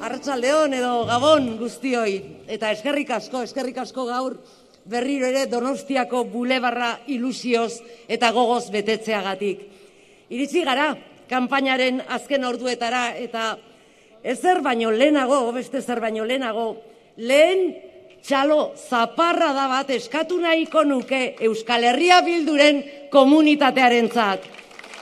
Arratsaldeon edo Gabon guztioi, eta eskerrik asko gaur berriro ere Donostiako bulebarra ilusioz eta gogoz betetzeagatik. Iritsi gara kanpainaren azken orduetara eta beste zer baino lehenago, lehen txalo zaparrada bat eskatu nahiko nuke Euskal Herria Bilduren komunitatearentzat.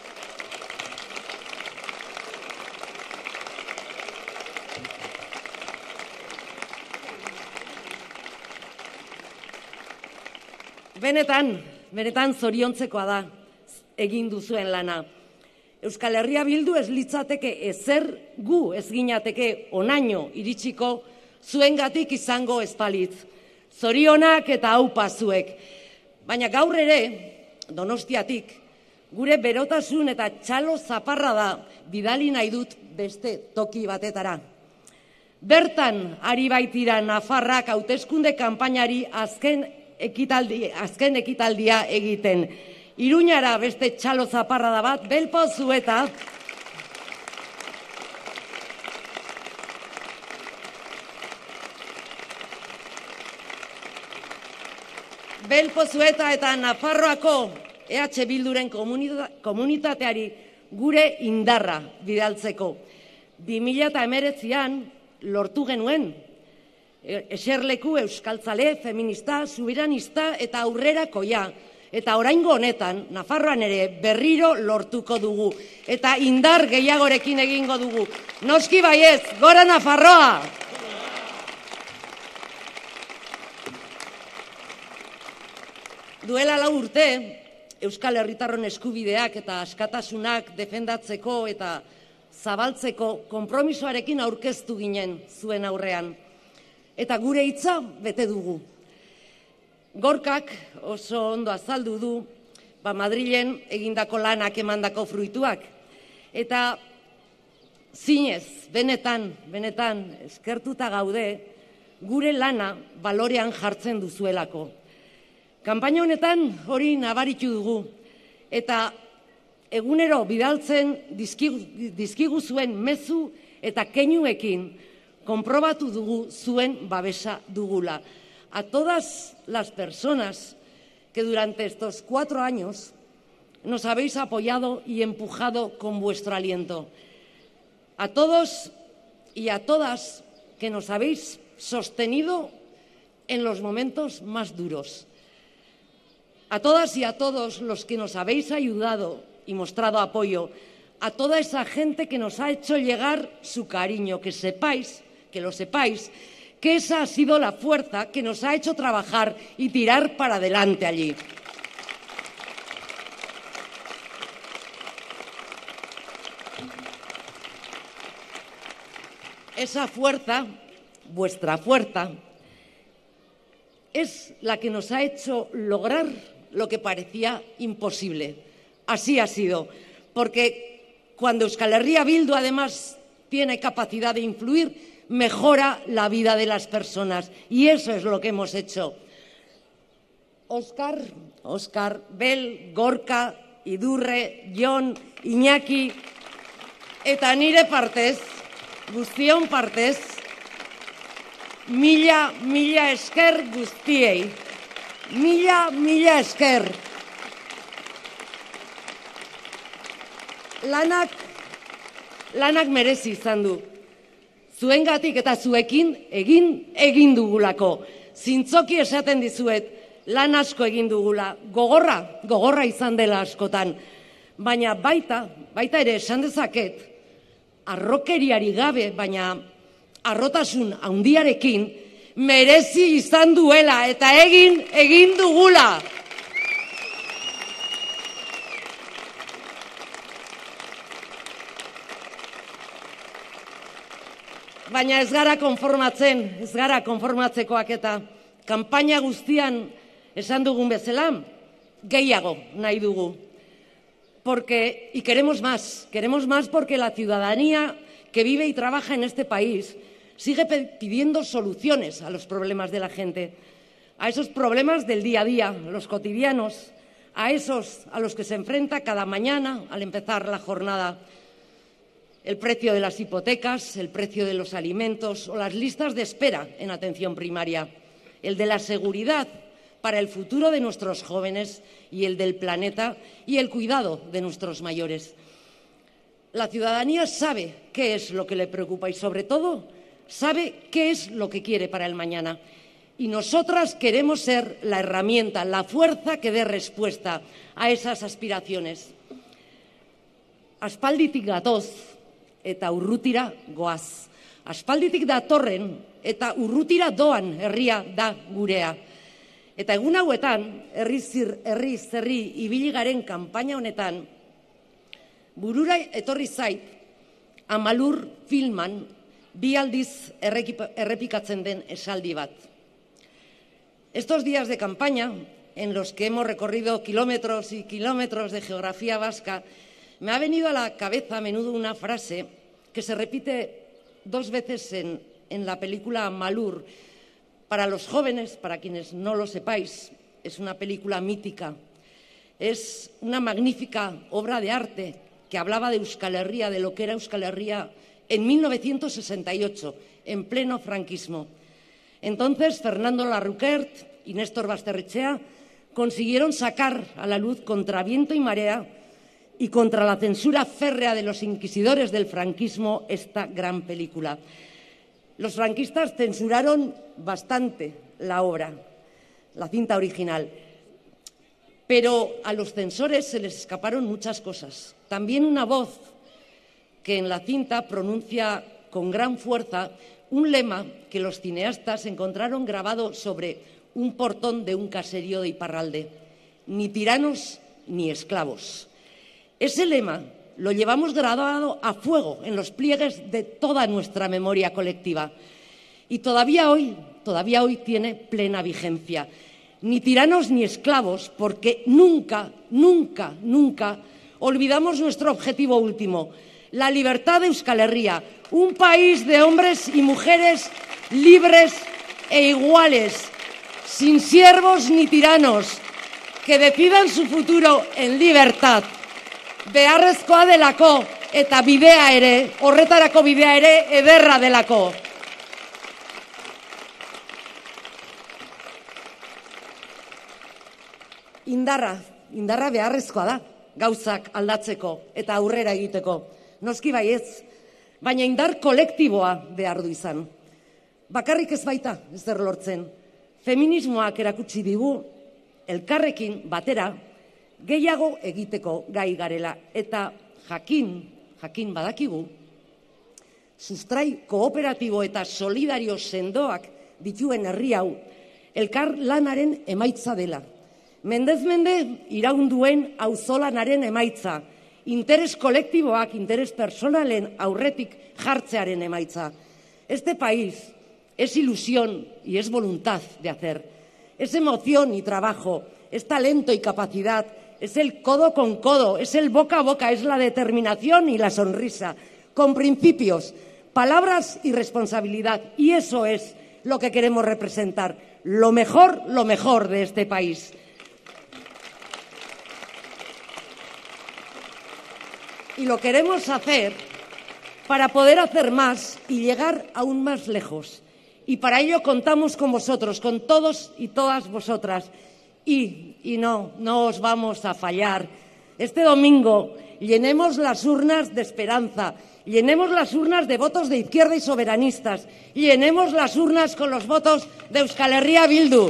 Benetan zoriontzekoa da egin duzuen lana. Euskal Herria Bildu ez litzateke ezer gu ez ginateke onaino iritsiko zuengatik izango ezpalitz. Zorionak eta aupa zuek. Baina gaur ere, Donostiatik, gure berotasun eta txalo zaparra da bidali nahi dut beste toki batetara. Bertan ari baitira Nafarrak hauteskunde kanpainari azken ekitaldia egiten. Iruñara beste txalo zaparrada bat, Belpozueta eta Nafarroako EH Bilduren komunitateari gure indarra bidaltzeko. 2019an lortu genuen eserleku euskaltzale, feminista, soberanista eta aurrerakoia. Eta oraingo honetan, Nafarroan ere berriro lortuko dugu. Eta indar gehiagorekin egingo dugu. Noski baiez, gora Nafarroa! Duela 4 urte, Euskal Herritarron eskubideak eta askatasunak defendatzeko eta zabaltzeko konpromisoarekin aurkeztu ginen zuen aurrean. Eta gure hitza bete dugu. Gorkak oso ondo azaldu du, Madrilen egindako lanak emandako fruituak. Eta zinez, benetan eskertuta gaude, gure lana balorean jartzen duzuelako. Kanpaina honetan hori nabaritu dugu. Eta egunero bidaltzen dizkigu zuen mezu eta keinuekin konprobatu dugu zuen babesa dugula. A todas las personas que durante estos 4 años nos habéis apoyado y empujado con vuestro aliento. A todos y a todas que nos habéis sostenido en los momentos más duros. A todas y a todos los que nos habéis ayudado y mostrado apoyo. A toda esa gente que nos ha hecho llegar su cariño, que lo sepáis, que esa ha sido la fuerza que nos ha hecho trabajar y tirar para adelante allí. Esa fuerza, vuestra fuerza, es la que nos ha hecho lograr lo que parecía imposible. Así ha sido, porque cuando Euskal Herria Bildu además tiene capacidad de influir, mejora la vida de las personas. Y eso es lo que hemos hecho. Óscar, Bel, Gorka, Idurre, Jon, Iñaki, eta nire partez, guztion partez, mila esker guztiei. Mila esker. Lanak merezi izan du. Zuengatik eta zuekin egin dugulako. Zintzoki esaten dizuet, lan asko egin dugula. Gogorra izan dela askotan. Baina baita ere esan dezaket, harrokeriari gabe, baina harrotasun handiarekin, merezi izan duela eta egin dugula. Baina ez gara konformatzekoak eta kanpaina guztian esan dugun bezala, gehiago nahi dugu. Y queremos más porque la ciudadanía que vive y trabaja en este país sigue pidiendo soluciones a los problemas de la gente, a esos problemas del día a día, los cotidianos, a esos a los que se enfrenta cada mañana al empezar la jornada. el precio de las hipotecas, el precio de los alimentos o las listas de espera en atención primaria, el de la seguridad para el futuro de nuestros jóvenes y el del planeta y el cuidado de nuestros mayores. La ciudadanía sabe qué es lo que le preocupa y, sobre todo, sabe qué es lo que quiere para el mañana. Y nosotras queremos ser la herramienta, la fuerza que dé respuesta a esas aspiraciones. Aspalditik gatoz eta urrutira goaz. Aspalditik datorren eta urrutira doan herria da gurea. Eta egun hauetan, herri zerri ibili garen kanpaina honetan, burura etorri zait, Amalur filman 2 aldiz errepikatzen den esaldi bat. Estos días de campaña, en los que hemos recorrido kilómetros y kilómetros de geografía vasca, me ha venido a la cabeza a menudo una frase que se repite 2 veces en la película Amalur. Para los jóvenes, para quienes no lo sepáis, es una película mítica. Es una magnífica obra de arte que hablaba de Euskal Herria, de lo que era Euskal Herria en 1968, en pleno franquismo. Entonces, Fernando Larroquert y Néstor Basterrechea consiguieron sacar a la luz contra viento y marea y contra la censura férrea de los inquisidores del franquismo esta gran película. Los franquistas censuraron bastante la obra, la cinta original, pero a los censores se les escaparon muchas cosas. También una voz que en la cinta pronuncia con gran fuerza un lema que los cineastas encontraron grabado sobre un portón de un caserío de Iparralde: ni tiranos ni esclavos. Ese lema lo llevamos grabado a fuego en los pliegues de toda nuestra memoria colectiva y todavía hoy tiene plena vigencia. Ni tiranos ni esclavos, porque nunca, nunca, nunca olvidamos nuestro objetivo último: la libertad de Euskal Herria, un país de hombres y mujeres libres e iguales, sin siervos ni tiranos, que decidan su futuro en libertad. Beharrezkoa delako eta bidea ere, horretarako bidea ere ederra delako. Indarra beharrezkoa da, gauzak aldatzeko eta aurrera egiteko. Noski baietz, baina indar kolektiboa behar du izan. Bakarrik ez baita ezer lortzen. Feminismoak erakutsi digu elkarrekin batera gehiago egiteko gai garela, eta jakin badakigu, sustrai kooperatibo eta solidario sendoak dituen herri hau elkar lanaren emaitza dela. Mendez mende iraunduen auzolanaren emaitza, interes kolektiboak, interes personalen aurretik jartzearen emaitza. Este país es ilusión y es voluntad de hacer, es emoción y trabajo, es talento y capacidad, es el codo con codo, es el boca a boca, es la determinación y la sonrisa, con principios, palabras y responsabilidad. Y eso es lo que queremos representar, lo mejor de este país. Y lo queremos hacer para poder hacer más y llegar aún más lejos. Y para ello contamos con vosotros, con todos y todas vosotras. Y no os vamos a fallar. Este domingo llenemos las urnas de esperanza, llenemos las urnas de votos de izquierda y soberanistas, llenemos las urnas con los votos de Euskal Herria Bildu.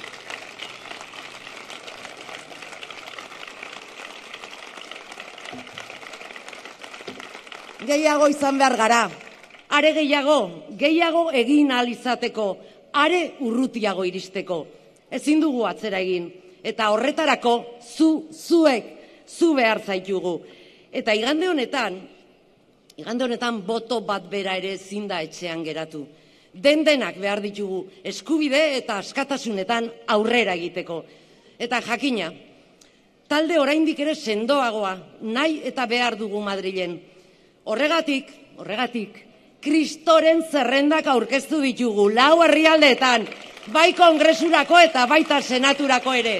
Gehiago izan behar gara, are gehiago egin ahal izateko, are urrutiago iristeko. Ezin dugu atzera egin, eta horretarako zu behar zaitugu. Eta igande honetan boto bat bera ere ezin da etxean geratu. Denak behar ditugu eskubide eta askatasunetan aurrera egiteko. Eta jakina, talde oraindik ere sendoagoa nahi eta behar dugu Madrilen. Horregatik, Kristoren zerrendak aurkeztu ditugu 4 herrialdeetan, bai kongresurako eta baita senaturako ere.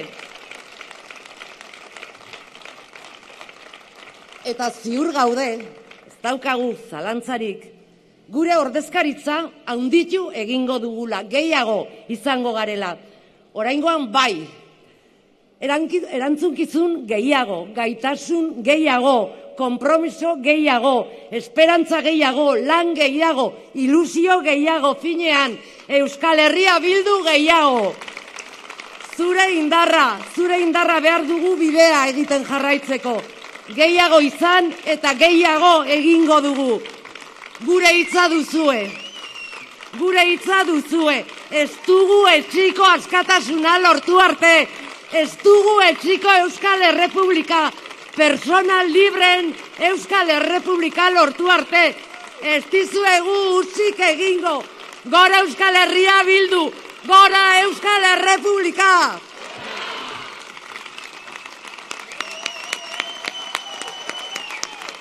Eta ziur gaude, daukagu zalantzarik, gure ordezkaritza handitu egingo dugula, gehiago izango garela. Oraingoan bai, erantzunkizun gehiago, gaitasun gehiago, konpromiso gehiago, esperantza gehiago, lan gehiago, ilusio gehiago, finean, Euskal Herria Bildu gehiago. Zure indarra behar dugu bidea egiten jarraitzeko. Gehiago izan eta gehiago egingo dugu. Gure hitza duzue. Ez dugu etxiko askatasuna lortu arte. Ez dugu etxiko Euskal Errepublika, persona libreen Euskal Errepublika lortu arte. Ez dizuegu utzik egingo. Gora Euskal Herria Bildu, gora Euskal Errepublika!